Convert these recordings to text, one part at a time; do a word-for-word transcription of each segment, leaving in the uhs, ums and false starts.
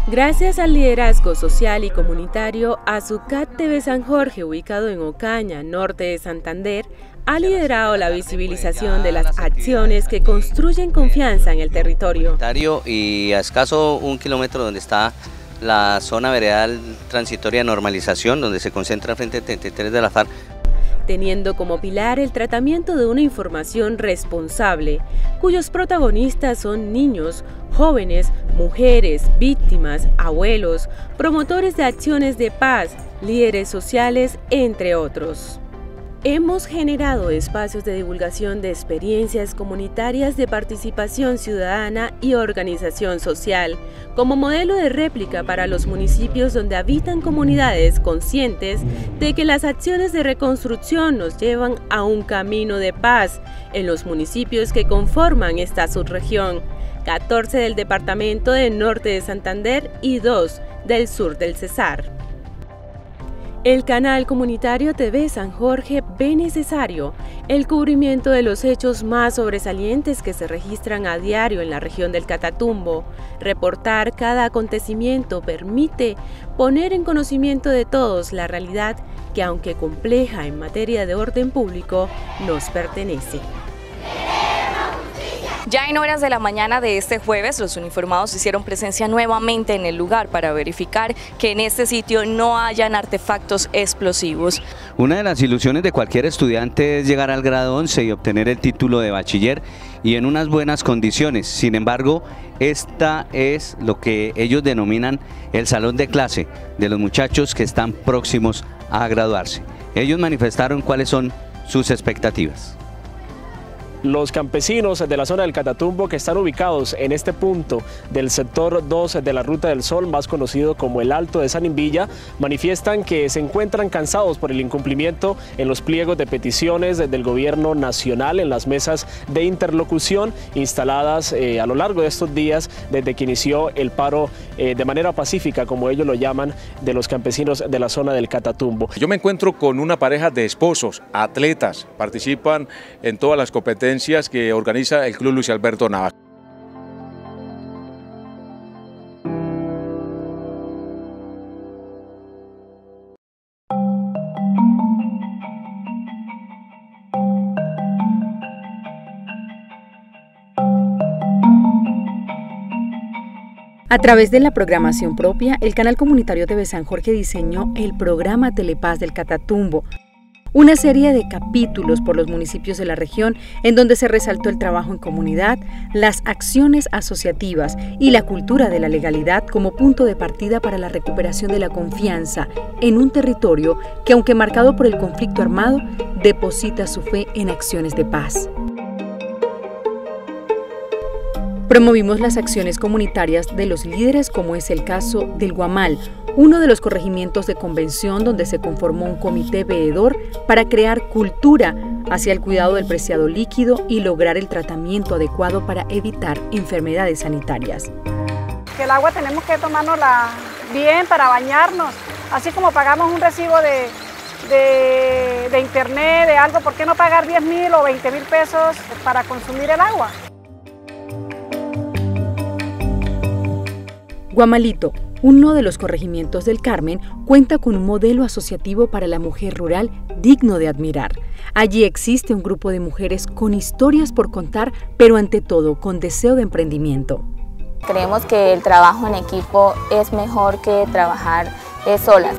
Gracias al liderazgo social y comunitario, Azucat T V San Jorge, ubicado en Ocaña, norte de Santander, ha liderado la visibilización de las acciones que construyen confianza en el territorio. Y a escaso un kilómetro donde está la zona veredal transitoria de normalización, donde se concentra frente al treinta y tres de la FARC. Teniendo como pilar el tratamiento de una información responsable, cuyos protagonistas son niños, jóvenes, mujeres, víctimas, abuelos, promotores de acciones de paz, líderes sociales, entre otros. Hemos generado espacios de divulgación de experiencias comunitarias de participación ciudadana y organización social, como modelo de réplica para los municipios donde habitan comunidades conscientes de que las acciones de reconstrucción nos llevan a un camino de paz en los municipios que conforman esta subregión, catorce del departamento del norte de Santander y dos del sur del Cesar. El canal comunitario T V San Jorge ve necesario el cubrimiento de los hechos más sobresalientes que se registran a diario en la región del Catatumbo. Reportar cada acontecimiento permite poner en conocimiento de todos la realidad que, aunque compleja en materia de orden público, nos pertenece. Ya en horas de la mañana de este jueves, los uniformados hicieron presencia nuevamente en el lugar para verificar que en este sitio no hayan artefactos explosivos. Una de las ilusiones de cualquier estudiante es llegar al grado once y obtener el título de bachiller y en unas buenas condiciones. Sin embargo, esta es lo que ellos denominan el salón de clase de los muchachos que están próximos a graduarse. Ellos manifestaron cuáles son sus expectativas. Los campesinos de la zona del Catatumbo que están ubicados en este punto del sector dos de la Ruta del Sol, más conocido como el Alto de San Invilla, manifiestan que se encuentran cansados por el incumplimiento en los pliegos de peticiones del gobierno nacional en las mesas de interlocución instaladas eh, a lo largo de estos días desde que inició el paro eh, de manera pacífica, como ellos lo llaman, de los campesinos de la zona del Catatumbo. Yo me encuentro con una pareja de esposos, atletas, participan en todas las competencias que organiza el Club Luis Alberto Navas. A través de la programación propia, el canal comunitario T V San Jorge diseñó el programa Telepaz del Catatumbo, una serie de capítulos por los municipios de la región en donde se resaltó el trabajo en comunidad, las acciones asociativas y la cultura de la legalidad como punto de partida para la recuperación de la confianza en un territorio que, aunque marcado por el conflicto armado, deposita su fe en acciones de paz. Promovimos las acciones comunitarias de los líderes, como es el caso del Guamal, uno de los corregimientos de Convención donde se conformó un comité veedor para crear cultura hacia el cuidado del preciado líquido y lograr el tratamiento adecuado para evitar enfermedades sanitarias. Que el agua tenemos que tomárnosla bien para bañarnos, así como pagamos un recibo de, de, de internet, de algo, ¿por qué no pagar diez mil o veinte mil pesos para consumir el agua? Guamalito, uno de los corregimientos del Carmen, cuenta con un modelo asociativo para la mujer rural digno de admirar. Allí existe un grupo de mujeres con historias por contar, pero ante todo con deseo de emprendimiento. Creemos que el trabajo en equipo es mejor que trabajar eh, solas.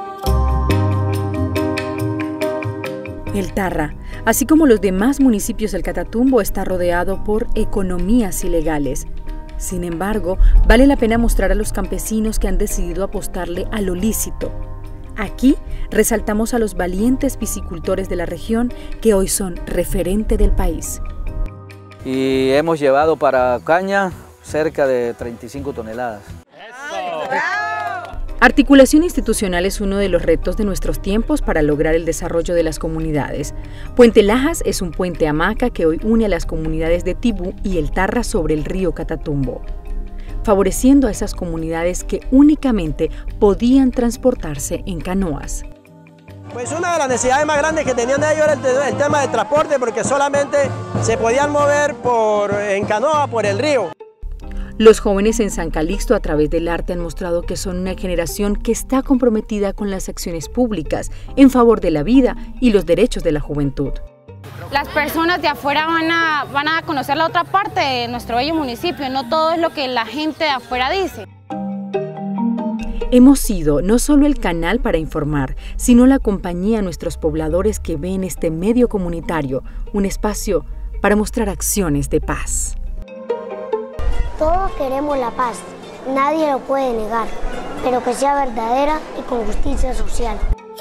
El Tarra, así como los demás municipios del Catatumbo, está rodeado por economías ilegales. Sin embargo, vale la pena mostrar a los campesinos que han decidido apostarle a lo lícito. Aquí resaltamos a los valientes piscicultores de la región que hoy son referente del país. Y hemos llevado para Ocaña cerca de treinta y cinco toneladas. Articulación institucional es uno de los retos de nuestros tiempos para lograr el desarrollo de las comunidades. Puente Lajas es un puente hamaca que hoy une a las comunidades de Tibú y el Tarra sobre el río Catatumbo, favoreciendo a esas comunidades que únicamente podían transportarse en canoas. Pues una de las necesidades más grandes que tenían ellos era el, el tema del transporte, porque solamente se podían mover por, en canoa por el río. Los jóvenes en San Calixto a través del arte han mostrado que son una generación que está comprometida con las acciones públicas en favor de la vida y los derechos de la juventud. Las personas de afuera van a, van a conocer la otra parte de nuestro bello municipio, no todo es lo que la gente de afuera dice. Hemos sido no solo el canal para informar, sino la compañía a nuestros pobladores que ven este medio comunitario, un espacio para mostrar acciones de paz. Todos queremos la paz, nadie lo puede negar, pero que sea verdadera y con justicia social.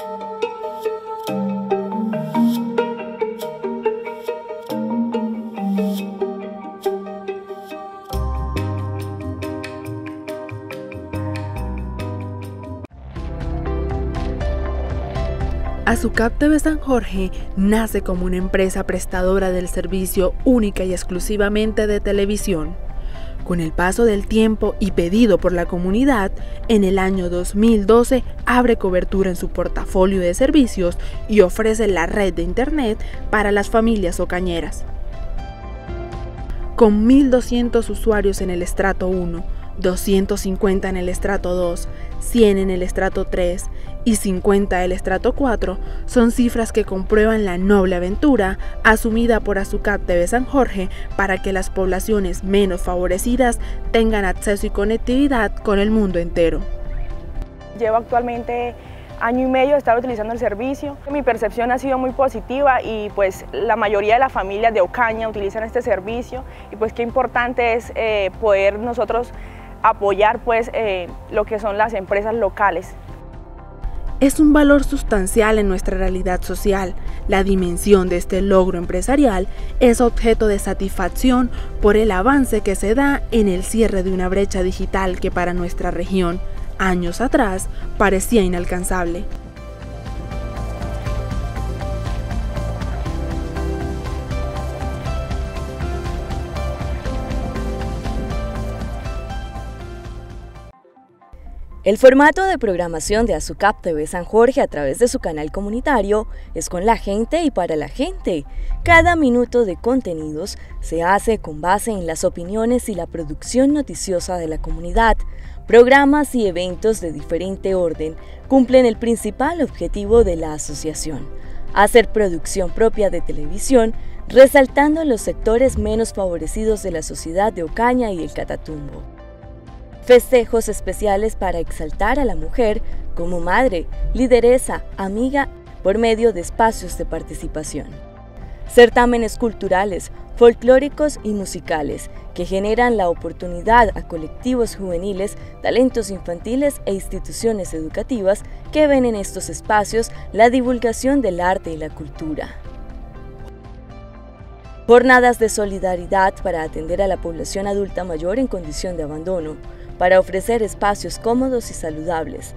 Azucap T V San Jorge nace como una empresa prestadora del servicio única y exclusivamente de televisión. Con el paso del tiempo y pedido por la comunidad, en el año dos mil doce abre cobertura en su portafolio de servicios y ofrece la red de internet para las familias ocañeras. Con mil doscientos usuarios en el estrato uno, doscientos cincuenta en el estrato dos, cien en el estrato tres y cincuenta en el estrato cuatro, son cifras que comprueban la noble aventura asumida por Azucap T V San Jorge para que las poblaciones menos favorecidas tengan acceso y conectividad con el mundo entero. Llevo actualmente año y medio de estar utilizando el servicio. Mi percepción ha sido muy positiva y pues la mayoría de las familias de Ocaña utilizan este servicio y pues qué importante es eh, poder nosotros apoyar pues eh, lo que son las empresas locales. Es un valor sustancial en nuestra realidad social. La dimensión de este logro empresarial es objeto de satisfacción por el avance que se da en el cierre de una brecha digital que para nuestra región, años atrás, parecía inalcanzable. El formato de programación de Azucap T V San Jorge a través de su canal comunitario es con la gente y para la gente. Cada minuto de contenidos se hace con base en las opiniones y la producción noticiosa de la comunidad. Programas y eventos de diferente orden cumplen el principal objetivo de la asociación: hacer producción propia de televisión, resaltando los sectores menos favorecidos de la sociedad de Ocaña y el Catatumbo. Festejos especiales para exaltar a la mujer como madre, lideresa, amiga, por medio de espacios de participación. Certámenes culturales, folclóricos y musicales que generan la oportunidad a colectivos juveniles, talentos infantiles e instituciones educativas que ven en estos espacios la divulgación del arte y la cultura. Jornadas de solidaridad para atender a la población adulta mayor en condición de abandono, para ofrecer espacios cómodos y saludables.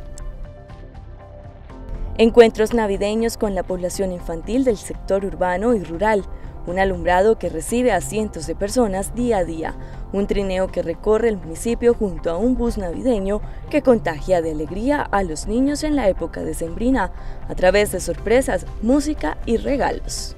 Encuentros navideños con la población infantil del sector urbano y rural, un alumbrado que recibe a cientos de personas día a día, un trineo que recorre el municipio junto a un bus navideño que contagia de alegría a los niños en la época decembrina, a través de sorpresas, música y regalos.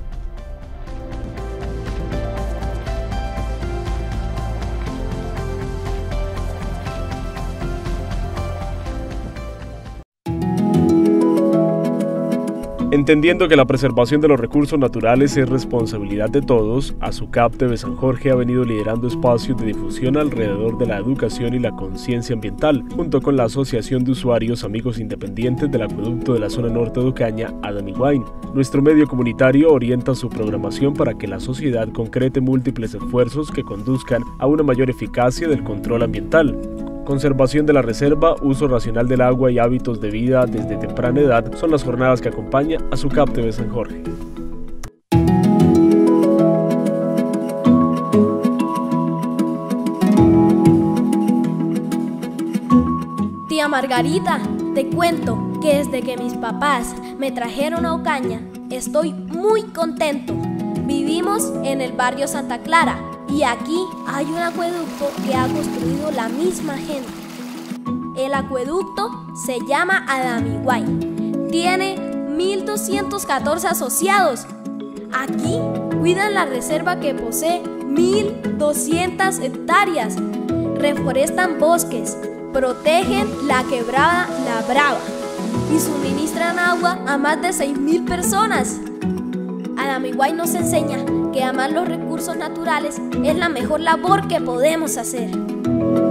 Entendiendo que la preservación de los recursos naturales es responsabilidad de todos, Azucap T V San Jorge ha venido liderando espacios de difusión alrededor de la educación y la conciencia ambiental, junto con la Asociación de Usuarios Amigos Independientes del Acueducto de la zona norte de Ocaña, Adamiguain. Nuestro medio comunitario orienta su programación para que la sociedad concrete múltiples esfuerzos que conduzcan a una mayor eficacia del control ambiental. Conservación de la reserva, uso racional del agua y hábitos de vida desde temprana edad son las jornadas que acompaña a Azucap T V San Jorge. Tía Margarita, te cuento que desde que mis papás me trajeron a Ocaña, estoy muy contento. Vivimos en el barrio Santa Clara y aquí hay un acueducto que ha construido la misma gente. El acueducto se llama Adamiguain. Tiene mil doscientos catorce asociados. Aquí cuidan la reserva que posee mil doscientas hectáreas, reforestan bosques, protegen la quebrada La Brava y suministran agua a más de seis mil personas. Adamiguay nos enseña que amar los recursos naturales es la mejor labor que podemos hacer.